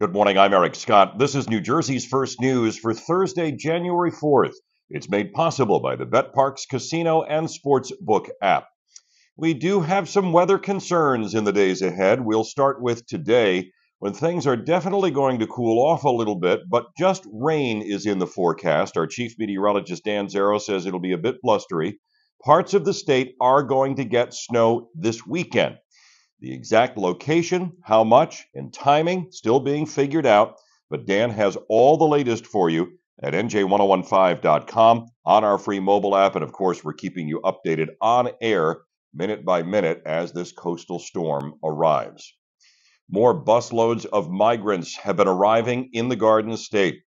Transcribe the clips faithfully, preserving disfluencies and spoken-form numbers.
Good morning, I'm Eric Scott. This is New Jersey's First News for Thursday, January fourth. It's made possible by the BetParx Casino and Sportsbook app. We do have some weather concerns in the days ahead. We'll start with today, when things are definitely going to cool off a little bit, but just rain is in the forecast. Our chief meteorologist, Dan Zero, says it'll be a bit blustery. Parts of the state are going to get snow this weekend. The exact location, how much, and timing still being figured out, but Dan has all the latest for you at N J ten fifteen dot com, on our free mobile app, and of course, we're keeping you updated on air minute by minute as this coastal storm arrives. More busloads of migrants have been arriving in the Garden State.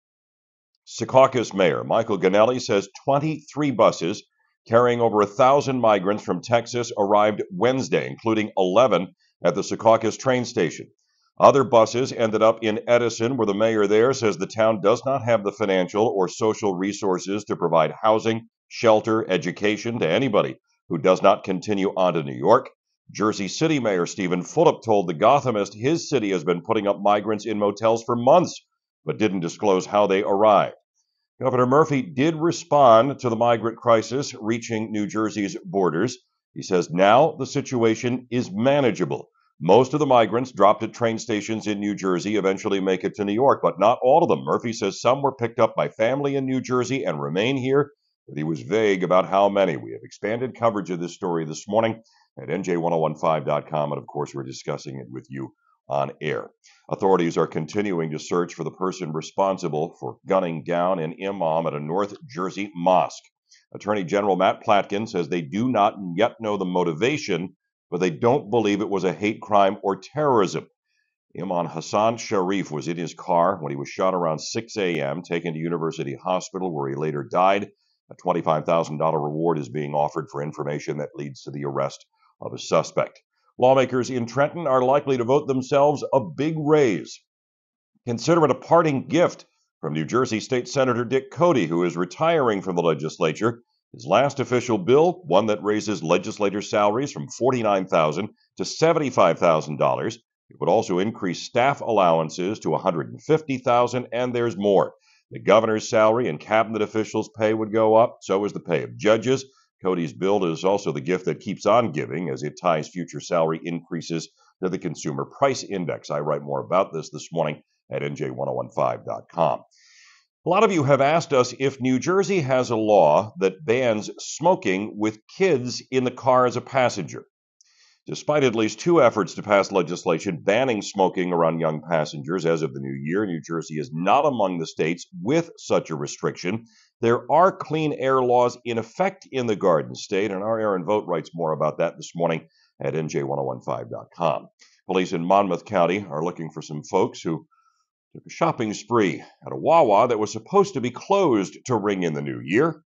Secaucus Mayor Michael Gonelli says twenty-three buses carrying over one thousand migrants from Texas arrived Wednesday, including eleven at the Secaucus train station. Other buses ended up in Edison, where the mayor there says the town does not have the financial or social resources to provide housing, shelter, education to anybody who does not continue on to New York. Jersey City Mayor Stephen Fulop told The Gothamist his city has been putting up migrants in motels for months, but didn't disclose how they arrived. Governor Murphy did respond to the migrant crisis reaching New Jersey's borders. He says now the situation is manageable. Most of the migrants dropped at train stations in New Jersey eventually make it to New York, but not all of them. Murphy says some were picked up by family in New Jersey and remain here, but he was vague about how many. We have expanded coverage of this story this morning at N J ten fifteen dot com, and of course we're discussing it with you on air. Authorities are continuing to search for the person responsible for gunning down an imam at a North Jersey mosque. Attorney General Matt Platkin says they do not yet know the motivation, but they don't believe it was a hate crime or terrorism. Imam Hassan Sharif was in his car when he was shot around six a.m., taken to University Hospital, where he later died. A twenty-five thousand dollars reward is being offered for information that leads to the arrest of a suspect. Lawmakers in Trenton are likely to vote themselves a big raise. Consider it a parting gift from New Jersey State Senator Dick Cody, who is retiring from the legislature. His last official bill, one that raises legislator salaries from forty-nine thousand dollars to seventy-five thousand dollars. It would also increase staff allowances to one hundred fifty thousand dollars, and there's more. The governor's salary and cabinet officials' pay would go up, so is the pay of judges. Cody's bill is also the gift that keeps on giving, as it ties future salary increases to the Consumer Price Index. I write more about this this morning at N J ten fifteen dot com. A lot of you have asked us if New Jersey has a law that bans smoking with kids in the car as a passenger. Despite at least two efforts to pass legislation banning smoking around young passengers as of the new year, New Jersey is not among the states with such a restriction. There are clean air laws in effect in the Garden State, and our Aaron Vogt writes more about that this morning at N J ten fifteen dot com. Police in Monmouth County are looking for some folks who took a shopping spree at a Wawa that was supposed to be closed to ring in the new year.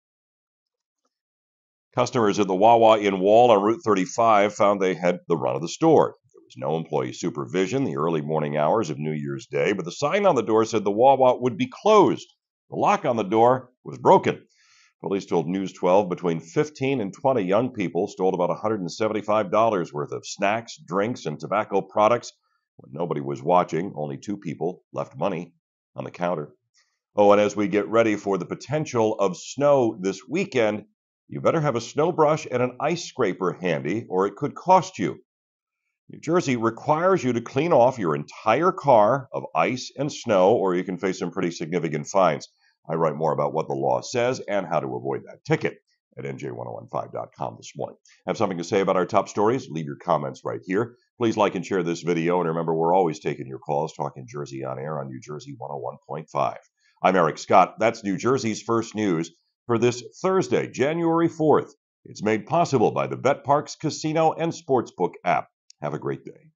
Customers at the Wawa in Wall on Route thirty-five found they had the run of the store. There was no employee supervision the early morning hours of New Year's Day, but the sign on the door said the Wawa would be closed. The lock on the door was broken. Police told News twelve between fifteen and twenty young people stole about one hundred seventy-five dollars worth of snacks, drinks, and tobacco products. When nobody was watching, only two people left money on the counter. Oh, and as we get ready for the potential of snow this weekend, you better have a snow brush and an ice scraper handy, or it could cost you. New Jersey requires you to clean off your entire car of ice and snow, or you can face some pretty significant fines. I write more about what the law says and how to avoid that ticket at N J ten fifteen dot com this morning. Have something to say about our top stories? Leave your comments right here. Please like and share this video, and remember, we're always taking your calls, talking Jersey on air on New Jersey one oh one point five. I'm Eric Scott. That's New Jersey's First News for this Thursday, January fourth. It's made possible by the BetParx Casino and Sportsbook app. Have a great day.